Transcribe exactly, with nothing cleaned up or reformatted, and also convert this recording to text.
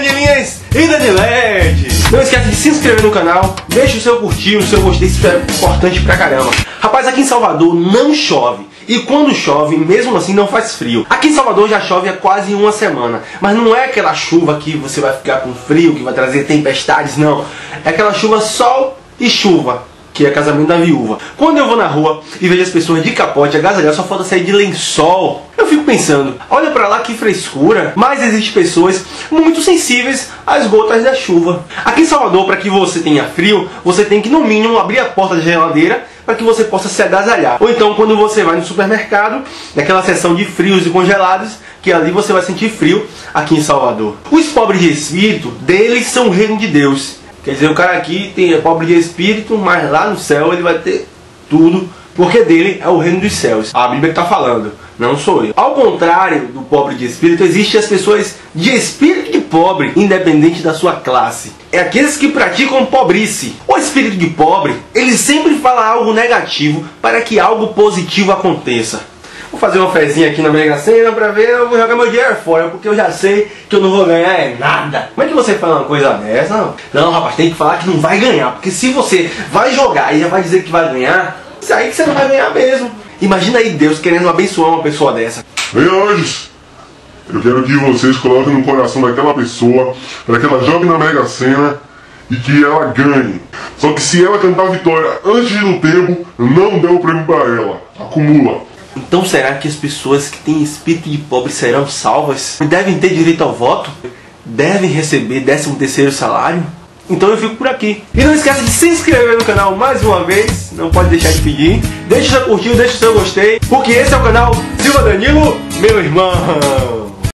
Danilinhas e Daniletes! Não esquece de se inscrever no canal, deixa o seu curtir, o seu gostei, isso é importante pra caramba. Rapaz, aqui em Salvador não chove. E quando chove, mesmo assim não faz frio. Aqui em Salvador já chove há quase uma semana. Mas não é aquela chuva que você vai ficar com frio, que vai trazer tempestades, não. É aquela chuva sol e chuva, que é casamento da viúva. Quando eu vou na rua e vejo as pessoas de capote, agasalhadas, só falta sair de lençol, eu fico pensando, olha pra lá que frescura. Mas existem pessoas muito sensíveis às gotas da chuva. Aqui em Salvador, para que você tenha frio, você tem que no mínimo abrir a porta da geladeira para que você possa se agasalhar. Ou então quando você vai no supermercado, naquela seção de frios e congelados, que ali você vai sentir frio aqui em Salvador. Os pobres de espírito, deles são o reino de Deus. Quer dizer, o cara aqui tem, é pobre de espírito, mas lá no céu ele vai ter tudo, porque dele é o reino dos céus. A Bíblia está falando, não sou eu. Ao contrário do pobre de espírito, existem as pessoas de espírito de pobre, independente da sua classe. É aqueles que praticam pobrice. O espírito de pobre, ele sempre fala algo negativo para que algo positivo aconteça. Vou fazer uma fezinha aqui na Mega Sena pra ver, eu vou jogar meu dinheiro fora, porque eu já sei que eu não vou ganhar é nada. Como é que você fala uma coisa dessa? Não, não, rapaz, tem que falar que não vai ganhar, porque se você vai jogar e já vai dizer que vai ganhar, isso aí que você não vai ganhar mesmo. Imagina aí Deus querendo abençoar uma pessoa dessa. Ei, anjos, eu quero que vocês coloquem no coração daquela pessoa para que ela jogue na Mega Sena e que ela ganhe. Só que se ela cantar a vitória antes do tempo, não dê o prêmio para ela. Acumula. Então será que as pessoas que têm espírito de pobre serão salvas? Devem ter direito ao voto? Devem receber décimo terceiro salário? Então eu fico por aqui. E não esqueça de se inscrever no canal mais uma vez. Não pode deixar de pedir. Deixe o seu curtir, deixe o seu gostei. Porque esse é o canal Silva Danilo, meu irmão.